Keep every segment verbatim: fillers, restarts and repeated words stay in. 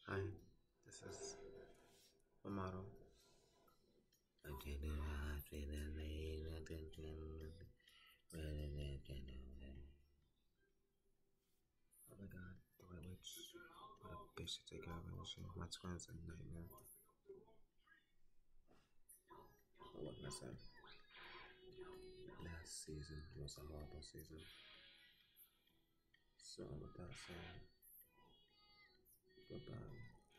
Hi, this is the model. Oh my god, the white witch. What a bitch to take care of and shit. My twins are a nightmare. What can I say? Last season was a horrible season. So with that said, goodbye.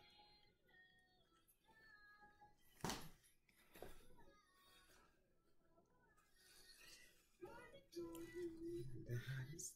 The hottest.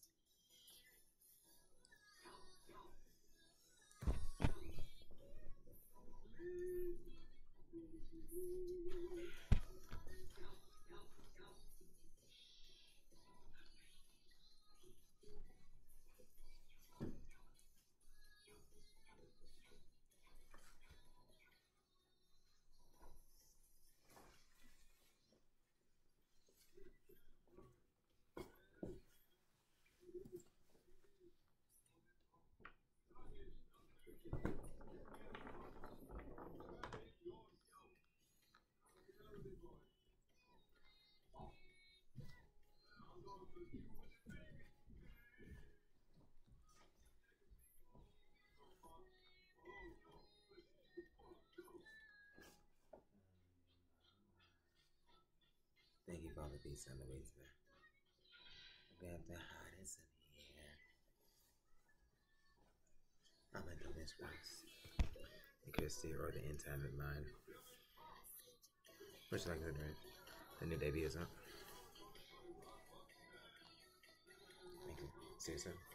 Thank you for all the beats on the way today. We have the hottest in here. I'm gonna do this once. The Christy or the Intimate Mind. Which like good, right? The new debut is up. Thank you. See you soon.